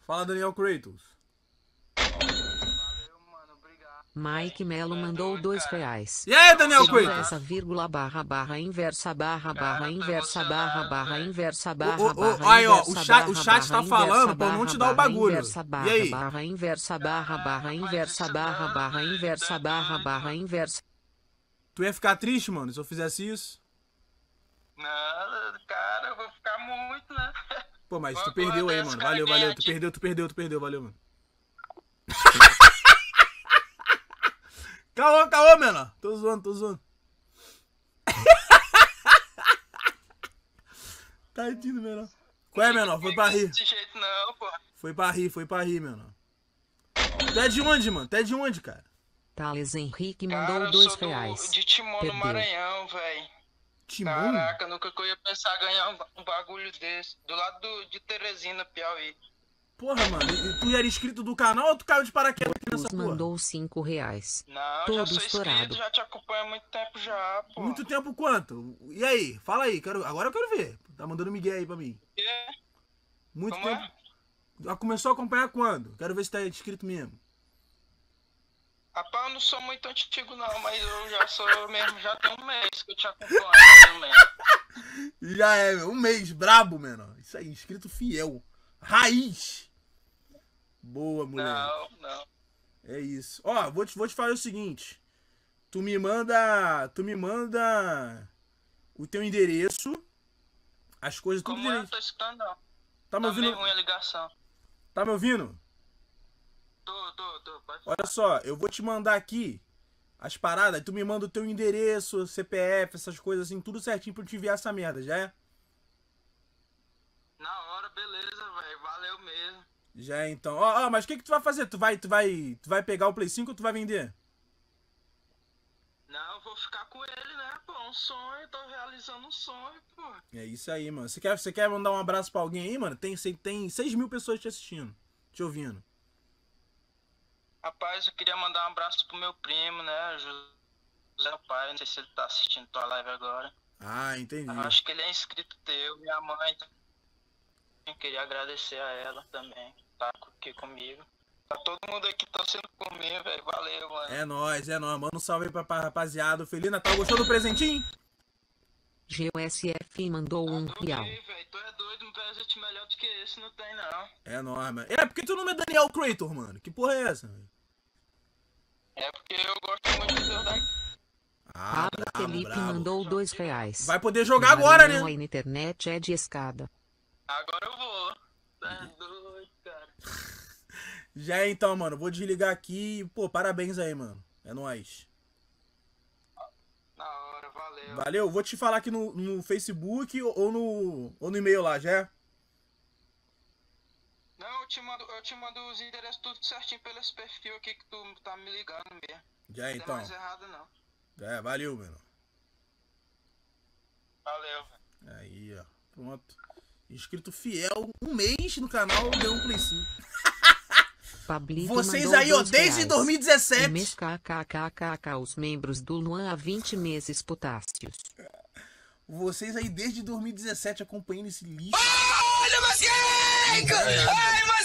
Fala, Daniel Kratos. Valeu, mano, obrigado. Mike Melo mandou R$2. E aí, Daniel Kratos? Inversa, vírgula, barra, barra, inversa, barra, barra, inversa, barra, barra, inversa, Ô, barra, barra, aí, ó, o inversa, chat tá falando pra eu não te dar o bagulho. inversa, E barra, aí? barra, inversa, barra, barra, inversa, barra, barra, inversa, barra, barra, inversa. Tu ia ficar triste, mano, se eu fizesse isso? Não, cara, eu vou ficar muito, né? Pô, mas tu Uma perdeu coisa aí, dessa, mano. cara, Valeu, ganhar tu de- perdeu, valeu, mano. Caô, menor. Tô zoando. Tadinho, menor. Qual é, menor? Foi pra rir. Desse jeito não, pô. Foi pra rir, menor. Tu é de onde, mano? Tu é de onde, cara? Thales Henrique Cara, mandou eu sou R$2. de Timon, no Perdeu. Maranhão, velho. Timon? Caraca, nunca que eu ia pensar em ganhar um bagulho desse. Do lado de Teresina, Piauí. Porra, mano. E tu era inscrito do canal ou tu caiu de paraquedas aqui nessa Os porra? mandou R$5. Não, Todo já sou estourado. inscrito, já te acompanho há muito tempo já, pô. Muito tempo quanto? E aí? Fala aí. Agora eu quero ver. Tá mandando migué aí pra mim. É? Muito Como tempo. é? Já começou a acompanhar quando? Quero ver se tá inscrito mesmo. Rapaz, eu não sou muito antigo não, mas eu já sou mesmo, já tem um mês que eu te acompanho, mais ou menos. Já é, meu. Um mês. Brabo, menor. Isso aí. Inscrito fiel. Raiz. Boa, moleque. Não. É isso. Ó, vou te falar o seguinte. Tu me manda o teu endereço, as coisas, tudo Como é? direito. Tô escutando não. Tá me Tá ouvindo? meio ruim a ligação. Tá me ouvindo? Tô, pode falar. Olha só, eu vou te mandar aqui as paradas, tu me manda o teu endereço, CPF, essas coisas assim, tudo certinho pra eu te enviar essa merda, já é? Na hora, beleza, velho, valeu mesmo. Já é, então. Ó, mas o que tu vai fazer? Tu vai pegar o Play 5 ou tu vai vender? Não, eu vou ficar com ele, né, pô, um sonho, tô realizando um sonho, pô. É isso aí, mano. Você quer mandar um abraço pra alguém aí, mano? Tem 6 mil pessoas te assistindo, te ouvindo. Rapaz, eu queria mandar um abraço pro meu primo, né, José Pai, não sei se ele tá assistindo tua live agora. Ah, entendi. Eu acho que ele é inscrito teu, minha mãe. Eu queria agradecer a ela também, tá aqui comigo. Tá todo mundo aqui torcendo por mim, velho. Valeu, mano. É nóis. Manda um salve aí pra rapaziada. Feliz Natal. Gostou do presentinho? GUSF mandou R$1. Velho, tu é doido, um presente melhor do que esse não tem, não. É nóis, mano. É, porque tu nome é Daniel Kratos, mano. Que porra é essa, velho? É porque eu gosto muito de Deus da... Ah, Pablo brabo, Felipe brabo. mandou R$2. Vai poder jogar agora, Maranhão, né? A internet é de escada. Agora eu vou. Tá doido, cara. Já é, então, mano. Vou desligar aqui. Pô, parabéns aí, mano. É nóis. Na hora, valeu. Valeu. Vou te falar aqui no Facebook ou no e-mail lá, já é? Não, eu te mando os endereços tudo certinho pelo esse perfil aqui que tu tá me ligando mesmo. Já é, Não tem então. mais errado, não. É, valeu, mano. Valeu, velho. Aí, ó. Pronto. Inscrito fiel. Um mês no canal, deu um Play 5. Pablito Vocês mandou aí, ó, R$2. desde 2017. Um mês kkkk, os membros do Luan há 20 meses potássios. Vocês aí desde 2017 acompanhando esse lixo. Olha, mas